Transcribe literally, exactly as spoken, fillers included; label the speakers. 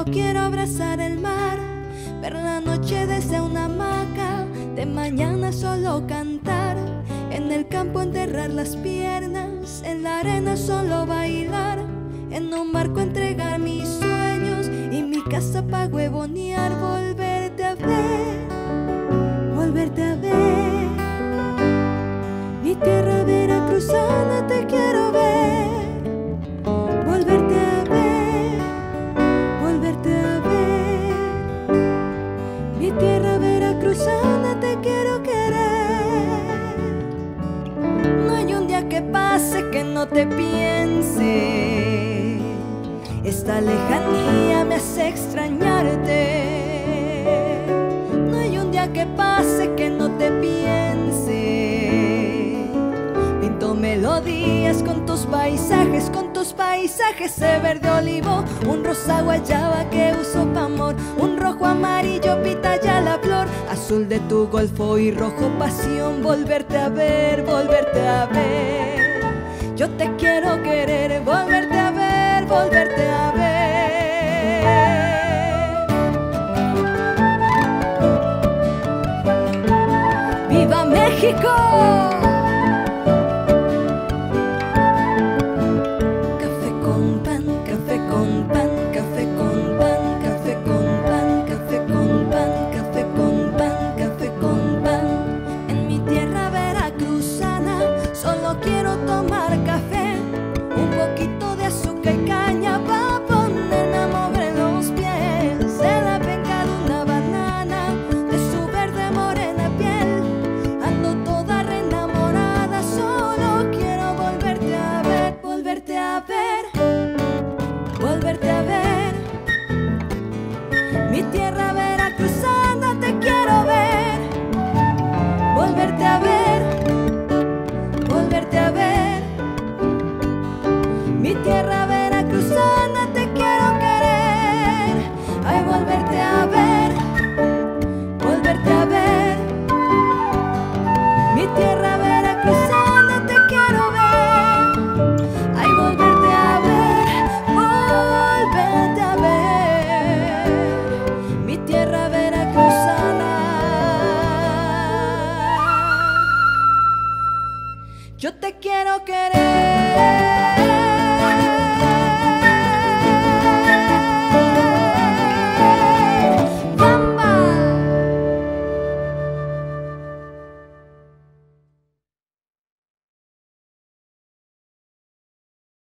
Speaker 1: Solo quiero abrazar el mar, ver la noche desde una hamaca, de mañana solo cantar, en el campo enterrar las piernas, en la arena solo bailar, en un barco entregar mis sueños y mi casa pa' huevonear, volverte a ver, volverte a ver, mi tierra veracruzana te quiero ver, volverte a ver, volverte a ver, mi tierra veracruzana te quiero querer. No hay un día que pase que no te piense, esta lejanía me hace extrañarte. No hay un día que pase que no te piense, pinto melodías con tus paisajes, con tus paisajes de verde olivo, un rosa guayaba que uso pa' amor, un rojo amarillo pitaya la flor, azul de tu golfo y rojo pasión, volverte a ver, volverte a ver. Yo te quiero querer, volverte a ver, volverte a ver. ¡Viva México!